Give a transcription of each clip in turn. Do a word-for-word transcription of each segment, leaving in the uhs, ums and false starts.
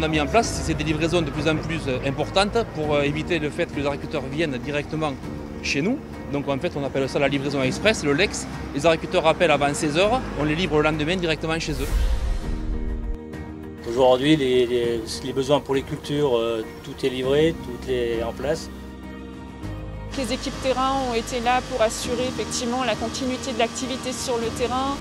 a mis en place, c'est des livraisons de plus en plus importantes pour éviter le fait que les agriculteurs viennent directement chez nous. Donc en fait, on appelle ça la livraison express, le Lex. Les agriculteurs appellent avant seize heures, on les livre le lendemain directement chez eux. Aujourd'hui, les, les, les besoins pour les cultures, euh, tout est livré, tout est en place. Les équipes terrain ont été là pour assurer effectivement la continuité de l'activité sur le terrain.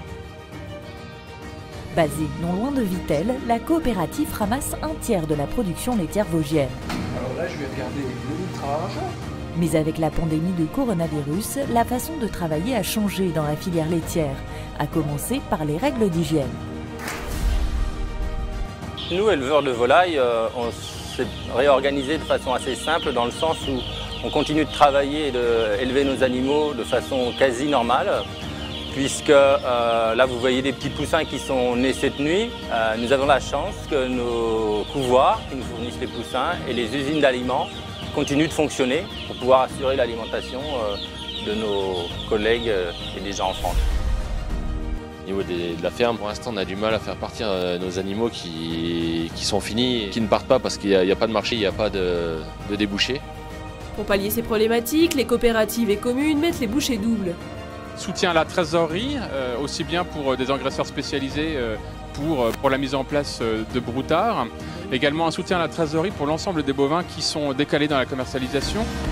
Basée non loin de Vittel, la coopérative ramasse un tiers de la production laitière vosgienne. Alors là, je vais regarder le litrage. Mais avec la pandémie de coronavirus, la façon de travailler a changé dans la filière laitière, à commencer par les règles d'hygiène. Nous, éleveurs de volailles, euh, on s'est réorganisé de façon assez simple dans le sens où on continue de travailler et d'élever nos animaux de façon quasi normale, puisque euh, là vous voyez des petits poussins qui sont nés cette nuit. Euh, nous avons la chance que nos couvoirs qui nous fournissent les poussins et les usines d'aliments continuent de fonctionner pour pouvoir assurer l'alimentation euh, de nos collègues euh, et des gens en France. Au niveau des, de la ferme, pour l'instant, on a du mal à faire partir euh, nos animaux qui, qui sont finis, qui ne partent pas parce qu'il n'y a, a pas de marché, il n'y a pas de, de débouchés. Pour pallier ces problématiques, les coopératives et communes mettent les bouchées doubles. Soutien à la trésorerie, euh, aussi bien pour des engraisseurs spécialisés euh, pour, pour la mise en place de broutards. Également un soutien à la trésorerie pour l'ensemble des bovins qui sont décalés dans la commercialisation.